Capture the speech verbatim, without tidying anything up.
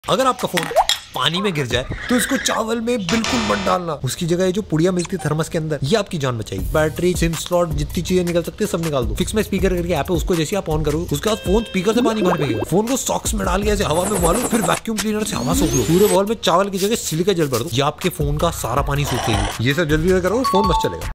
अगर आपका फोन पानी में गिर जाए तो इसको चावल में बिल्कुल मत डालना। उसकी जगह ये जो पुड़िया मिलती है थर्मस के अंदर, ये आपकी जान बचाएगी। बैटरी, सिम स्लॉट, जितनी चीजें निकल सकती है सब निकाल दो। फिक्स में स्पीकर करके ऐप है, उसको जैसे आप ऑन करो उसके बाद फोन स्पीकर से पानी भर देगा। फोन को सॉक्स में डाल के ऐसे हवा में मारो, फिर वैक्यूम क्लीनर से हवा सूख लो। पूरे बॉल में चावल की जगह सिलिका जल भर दो, ये आपके फोन का सारा पानी सूखेगी। ये सब जल्दी करो, फोन मस्त चलेगा।